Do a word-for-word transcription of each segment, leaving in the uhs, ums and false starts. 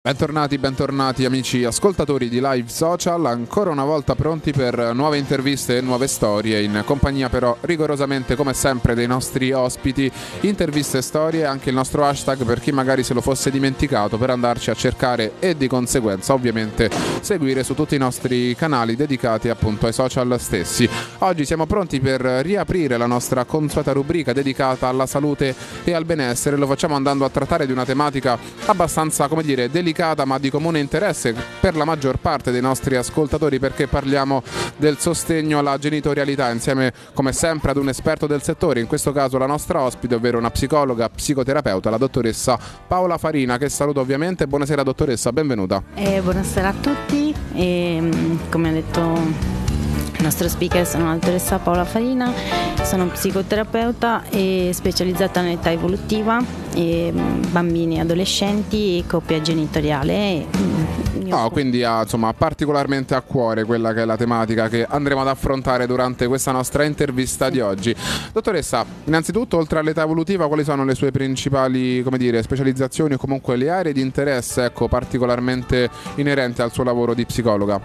Bentornati, bentornati amici ascoltatori di Live Social, ancora una volta pronti per nuove interviste e nuove storie, in compagnia però rigorosamente come sempre dei nostri ospiti. Interviste e storie, anche il nostro hashtag per chi magari se lo fosse dimenticato, per andarci a cercare e di conseguenza ovviamente seguire su tutti i nostri canali dedicati appunto ai social stessi. Oggi siamo pronti per riaprire la nostra consueta rubrica dedicata alla salute e al benessere. Lo facciamo andando a trattare di una tematica abbastanza, come dire, delicata ma di comune interesse per la maggior parte dei nostri ascoltatori, perché parliamo del sostegno alla genitorialità insieme come sempre ad un esperto del settore, in questo caso la nostra ospite, ovvero una psicologa psicoterapeuta, la dottoressa Paola Farina, che saluto ovviamente. Buonasera dottoressa, benvenuta. Eh, buonasera a tutti, e, come ha detto il nostro speaker, sono la dottoressa Paola Farina, sono psicoterapeuta e specializzata nell'età evolutiva, e bambini e adolescenti e coppia genitoriale. No, quindi ha insomma particolarmente a cuore quella che è la tematica che andremo ad affrontare durante questa nostra intervista di oggi. Dottoressa, innanzitutto, oltre all'età evolutiva, quali sono le sue principali, come dire, specializzazioni o comunque le aree di interesse, ecco, particolarmente inerenti al suo lavoro di psicologa?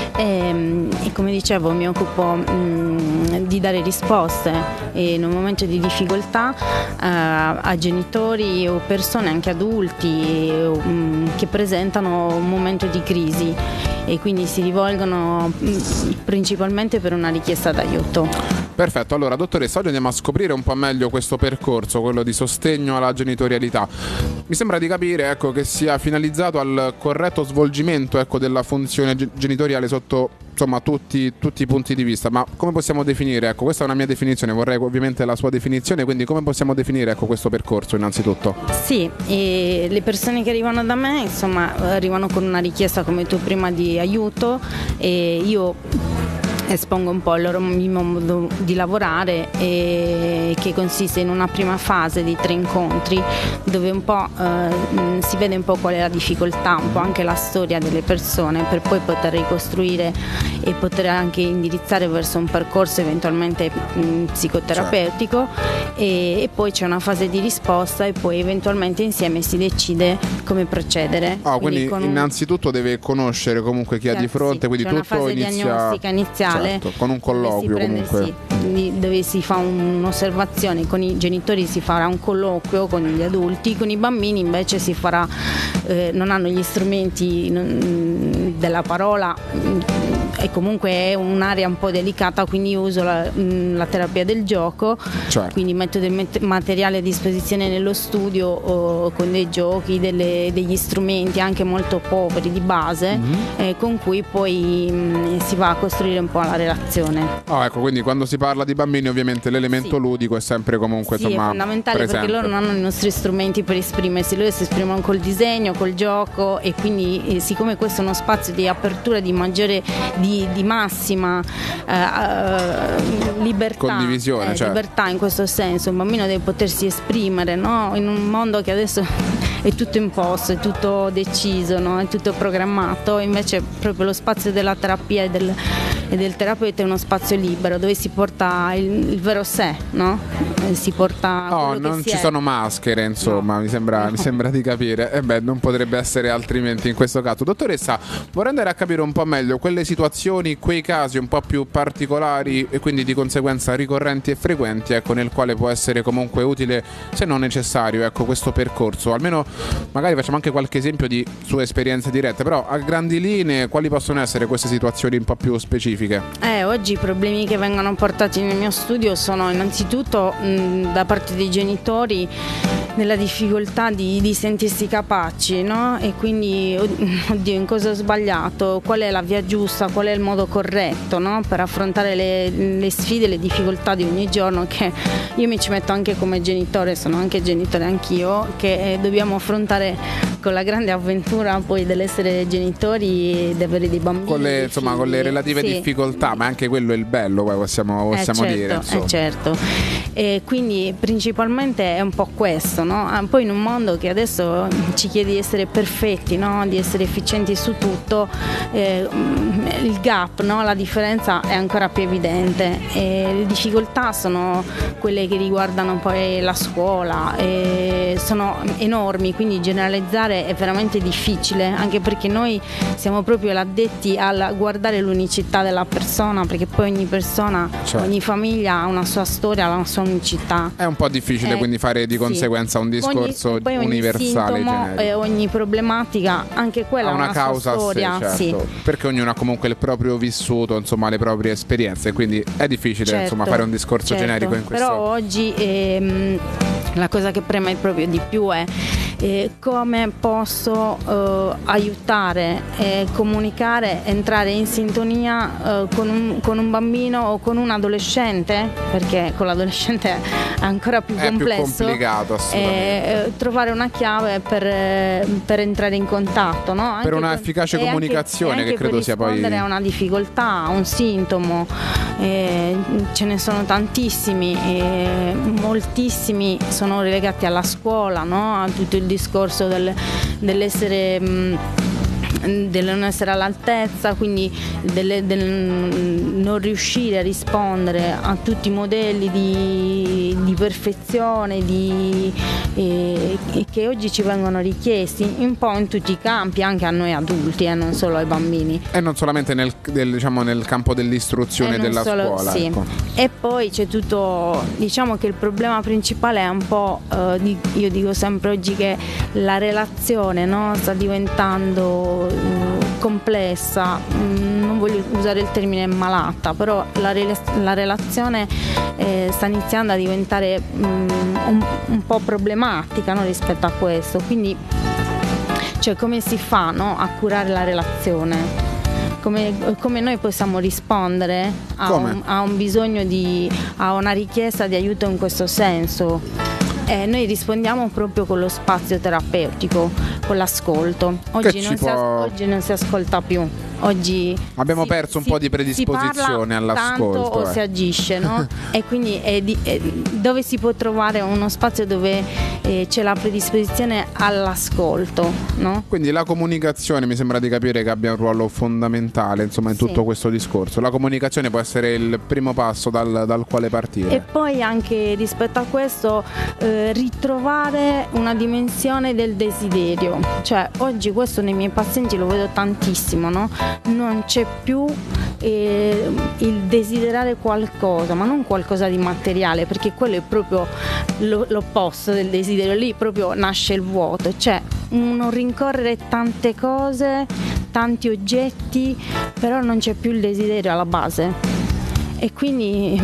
E, e come dicevo, mi occupo mh, di dare risposte in un momento di difficoltà a, a genitori o persone, anche adulti, mh, che presentano un momento di crisi e quindi si rivolgono mh, principalmente per una richiesta d'aiuto. Perfetto, allora dottoressa, oggi andiamo a scoprire un po' meglio questo percorso, quello di sostegno alla genitorialità. Mi sembra di capire, ecco, che sia finalizzato al corretto svolgimento, ecco, della funzione genitoriale sotto, insomma, tutti, tutti i punti di vista. Ma come possiamo definire, ecco, questa è una mia definizione, vorrei ovviamente la sua definizione, quindi come possiamo definire, ecco, questo percorso innanzitutto? Sì, e le persone che arrivano da me, insomma, arrivano con una richiesta, come tu prima, di aiuto, e io espongo un po' il loro modo di lavorare, e che consiste in una prima fase di tre incontri dove un po' eh, si vede un po' qual è la difficoltà, un po' anche la storia delle persone, per poi poter ricostruire e poter anche indirizzare verso un percorso eventualmente mh, psicoterapeutico. Certo. e, e poi c'è una fase di risposta e poi eventualmente insieme si decide come procedere. Ah, quindi, quindi innanzitutto un... deve conoscere comunque chi ha di fronte, sì, quindi c'è tutto una fase inizia... diagnostica iniziale. Certo, con un colloquio prende, comunque. Sì, dove si fa un'osservazione con i genitori, si farà un colloquio con gli adulti, con i bambini invece si farà, eh, non hanno gli strumenti non, della parola, e comunque è un'area un po' delicata, quindi io uso la, la terapia del gioco, certo. Quindi metto del materiale a disposizione nello studio, o, con dei giochi, delle, degli strumenti anche molto poveri di base, mm-hmm. eh, con cui poi mh, si va a costruire un po' la relazione. Oh, ecco, quindi quando si parla di bambini ovviamente l'elemento sì. ludico è sempre comunque sì, insomma, è fondamentale, presente. Perché loro non hanno i nostri strumenti per esprimersi, loro si esprimono col disegno, col gioco, e quindi eh, siccome questo è uno spazio di apertura, di maggiore, di, di massima eh, libertà, condivisione, eh, certo. libertà in questo senso, un bambino deve potersi esprimere, no? In un mondo che adesso è tutto imposto, è tutto deciso, no? È tutto programmato, invece proprio lo spazio della terapia e del e del terapeuta è uno spazio libero dove si porta il, il vero sé, no? Si porta no, non ci è. sono maschere, insomma, no. mi, sembra, no. mi sembra di capire. E eh beh, non potrebbe essere altrimenti in questo caso. Dottoressa, vorrei andare a capire un po' meglio quelle situazioni, quei casi un po' più particolari e quindi di conseguenza ricorrenti e frequenti, ecco, nel quale può essere comunque utile, se non necessario, ecco, questo percorso. Almeno magari facciamo anche qualche esempio di sue esperienze dirette, però a grandi linee quali possono essere queste situazioni un po' più specifiche? Eh, oggi i problemi che vengono portati nel mio studio sono innanzitutto mh, da parte dei genitori nella difficoltà di, di sentirsi capaci, no? E quindi, oddio, in cosa ho sbagliato, qual è la via giusta, qual è il modo corretto, no? Per affrontare le, le sfide, le difficoltà di ogni giorno, che io mi ci metto anche come genitore, sono anche genitore anch'io, che dobbiamo affrontare con la grande avventura poi dell'essere genitori e di avere dei bambini. Con le, insomma, con le relative sì. difficoltà, ma anche quello è il bello, poi possiamo, possiamo eh certo, dire. Insomma. Eh certo. E quindi principalmente è un po' questo, no? Poi in un mondo che adesso ci chiede di essere perfetti, no? Di essere efficienti su tutto, eh, il gap, no? La differenza è ancora più evidente, e le difficoltà sono quelle che riguardano poi la scuola, e sono enormi, quindi generalizzare genitore è veramente difficile, anche perché noi siamo proprio addetti a guardare l'unicità della persona, perché poi ogni persona, certo. ogni famiglia ha una sua storia, una sua unicità. È un po' difficile eh, quindi fare di conseguenza sì. un discorso ogni, poi ogni universale sintomo e ogni problematica, anche quella ha una, una causa sua storia, a sé, certo. sì. perché ognuno ha comunque il proprio vissuto, insomma le proprie esperienze, quindi è difficile certo, insomma fare un discorso certo. generico in questo. Però oggi ehm, la cosa che preme proprio di più è eh, come posso eh, aiutare, eh, comunicare, entrare in sintonia eh, con, un, con un bambino o con un adolescente, perché con l'adolescente è ancora più è complesso, più complicato assolutamente. Eh, trovare una chiave per, per entrare in contatto, no? Anche per una efficace con, comunicazione anche, che credo sia poi rispondere a una difficoltà, a un sintomo, eh, ce ne sono tantissimi, eh, moltissimi sono relegati alla scuola, no? A tutto il discorso del, dell'essere mh, del non essere all'altezza, quindi delle, del non riuscire a rispondere a tutti i modelli di, di perfezione di, eh, che oggi ci vengono richiesti un po' in tutti i campi, anche a noi adulti, eh, non solo ai bambini. E non solamente nel, del, diciamo, nel campo dell'istruzione della solo, scuola. Sì. Ecco. E poi c'è tutto, diciamo che il problema principale è un po', eh, di, io dico sempre oggi che la relazione, no, sta diventando complessa, non voglio usare il termine malata, però la, re- la relazione eh, sta iniziando a diventare um, un, un po' problematica, no, rispetto a questo, quindi cioè come si fa, no, a curare la relazione? Come, come noi possiamo rispondere a un, a un bisogno di, a una richiesta di aiuto in questo senso? Eh, noi rispondiamo proprio con lo spazio terapeutico, con l'ascolto. Oggi, non si, può... oggi non si ascolta più. Oggi abbiamo si, perso un si, po' di predisposizione all'ascolto. Tanto o eh. si agisce, no? E quindi è di, è, dove si può trovare uno spazio dove eh, c'è la predisposizione all'ascolto, no? Quindi la comunicazione mi sembra di capire che abbia un ruolo fondamentale, insomma, in sì. tutto questo discorso. La comunicazione può essere il primo passo dal, dal quale partire. E poi anche rispetto a questo eh, ritrovare una dimensione del desiderio. Cioè oggi questo nei miei pazienti lo vedo tantissimo, no? Non c'è più eh, il desiderare qualcosa, ma non qualcosa di materiale, perché quello è proprio lo, l'opposto del desiderio, lì proprio nasce il vuoto, cioè un rincorrere tante cose, tanti oggetti, però non c'è più il desiderio alla base. E quindi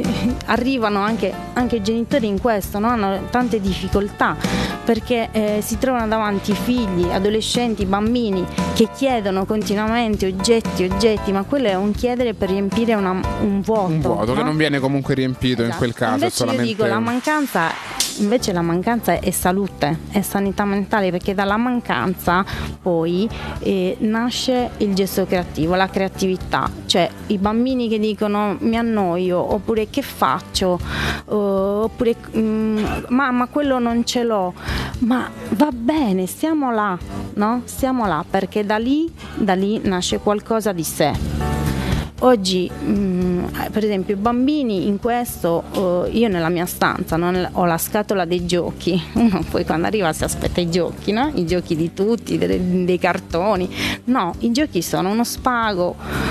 arrivano anche, anche i genitori in questo, no? Hanno tante difficoltà perché eh, si trovano davanti figli, adolescenti, bambini che chiedono continuamente oggetti, oggetti, ma quello è un chiedere per riempire una, un vuoto. Un vuoto, no? Che non viene comunque riempito, esatto. In quel caso. Invece è solamente... io dico la mancanza, invece la mancanza è salute, è sanità mentale, perché dalla mancanza poi eh, nasce il gesto creativo, la creatività, cioè i bambini che dicono mi annoio, oppure che faccio, uh, oppure mm, mamma quello non ce l'ho, ma va bene, stiamo là, no? Stiamo là, perché da lì, da lì nasce qualcosa di sé. Oggi mh, per esempio i bambini in questo, uh, io nella mia stanza non, ho la scatola dei giochi, uno poi quando arriva si aspetta i giochi, no? I giochi di tutti, dei, dei cartoni, no, i giochi sono uno spago,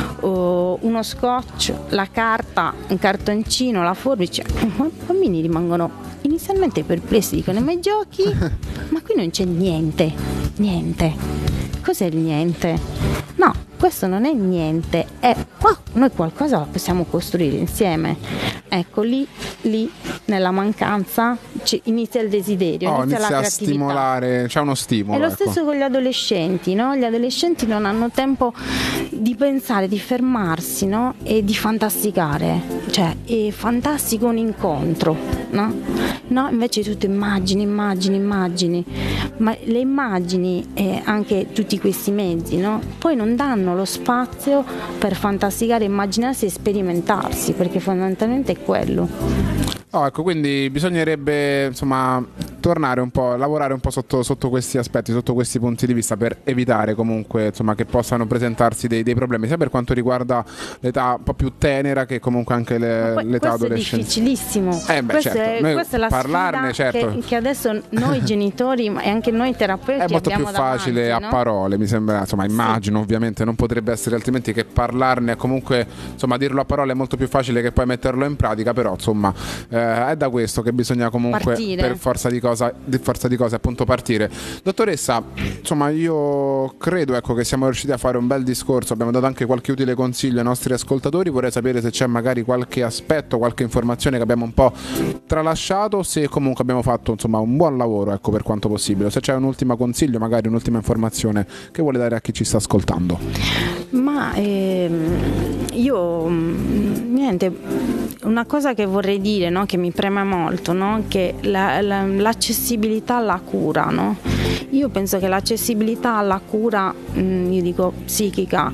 uh, uno scotch, la carta, un cartoncino, la forbice. I bambini rimangono inizialmente perplessi, dicono ma i giochi? Ma qui non c'è niente, niente. Cos'è il niente? No, questo non è niente, è qua, noi qualcosa la possiamo costruire insieme. Ecco, lì, lì nella mancanza inizia il desiderio, oh, inizia, inizia la a creatività. Stimolare, c'è uno stimolo. È lo ecco. stesso con gli adolescenti, no? Gli adolescenti non hanno tempo di pensare, di fermarsi, no? E di fantasticare, cioè è fantastico un incontro, no? No, invece tutto immagini, immagini, immagini, ma le immagini e anche tutti questi mezzi, no? Poi non danno lo spazio per fantasticare, immaginarsi e sperimentarsi, perché fondamentalmente è quello. Oh, ecco, quindi bisognerebbe insomma tornare un po', lavorare un po' sotto, sotto questi aspetti, sotto questi punti di vista, per evitare comunque, insomma, che possano presentarsi dei, dei problemi, sia per quanto riguarda l'età un po' più tenera che comunque anche le, poi, l'età adolescenziale. Questo è difficilissimo. Eh beh, questa, certo. è, questa è la parlarne, sfida certo. che, che adesso noi genitori e anche noi terapeuti è molto abbiamo più facile davanti, a no? parole, mi sembra, insomma, immagino, sì. Ovviamente non potrebbe essere altrimenti che parlarne, comunque, insomma, dirlo a parole è molto più facile che poi metterlo in pratica, però insomma eh, è da questo che bisogna comunque partire. per forza di cosa, di forza di cose appunto partire. Dottoressa, insomma, io credo, ecco, che siamo riusciti a fare un bel discorso, abbiamo dato anche qualche utile consiglio ai nostri ascoltatori. Vorrei sapere se c'è magari qualche aspetto, qualche informazione che abbiamo un po' tralasciato, se comunque abbiamo fatto, insomma, un buon lavoro, ecco, per quanto possibile. Se c'è un ultimo consiglio, magari un'ultima informazione che vuole dare a chi ci sta ascoltando. Ma ehm, io niente, una cosa che vorrei dire, no, che mi preme molto, no, che la, la, l'accessibilità alla cura, no? Io penso che l'accessibilità alla cura, mh, io dico psichica,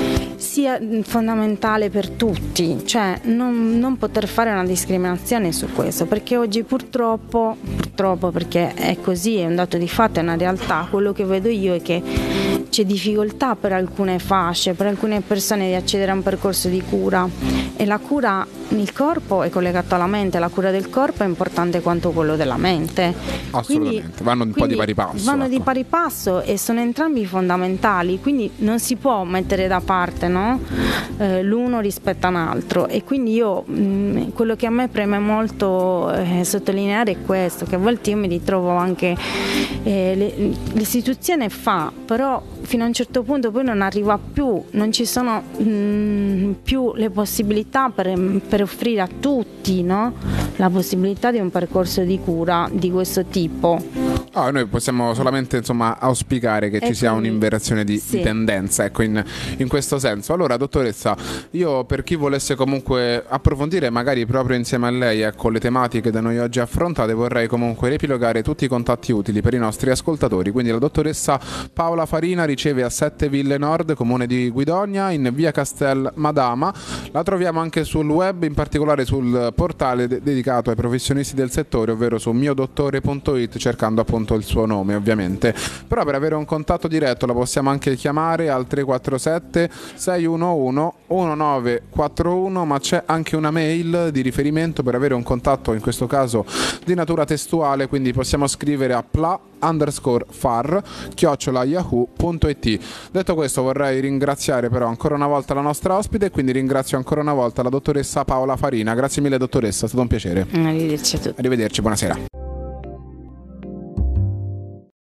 sia fondamentale per tutti, cioè non, non poter fare una discriminazione su questo, perché oggi purtroppo, purtroppo perché è così, è un dato di fatto, è una realtà, quello che vedo io è che c'è difficoltà per alcune fasce, per alcune persone di accedere a un percorso di cura, e la cura, il corpo è collegato alla mente, la cura del corpo è importante quanto quello della mente. Assolutamente, quindi, vanno un po' di pari passo. Vanno ecco. di pari passo e sono entrambi fondamentali, quindi non si può mettere da parte, no? eh, l'uno rispetto a un altro, e quindi io mh, quello che a me preme molto eh, sottolineare è questo, che a volte io mi ritrovo anche eh, le, l'istituzione fa, però fino a un certo punto poi non arriva più, non ci sono mh, più le possibilità per, per offrire a tutti, no? La possibilità di un percorso di cura di questo tipo. Oh, noi possiamo solamente, insomma, auspicare che e ci sia quindi, un'inversione di, sì. di tendenza, ecco, in, in questo senso. Allora, dottoressa, io, per chi volesse comunque approfondire magari proprio insieme a lei, ecco, le tematiche da noi oggi affrontate, vorrei comunque riepilogare tutti i contatti utili per i nostri ascoltatori. Quindi la dottoressa Paola Farina riceve a Sette Ville Nord, comune di Guidonia, in via Castel Madama. La troviamo anche sul web, in particolare sul portale de- dedicato ai professionisti del settore, ovvero su mio dottore punto it, cercando appunto il suo nome, ovviamente. Però per avere un contatto diretto la possiamo anche chiamare al tre quattro sette sei uno uno uno nove quattro uno, ma c'è anche una mail di riferimento per avere un contatto, in questo caso di natura testuale, quindi possiamo scrivere a pla underscore far chiocciola yahoo punto it. Detto questo, vorrei ringraziare però ancora una volta la nostra ospite, e quindi ringrazio ancora una volta la dottoressa Paola Farina. Grazie mille, dottoressa, è stato un piacere. Arrivederci a tutti. Arrivederci, buonasera.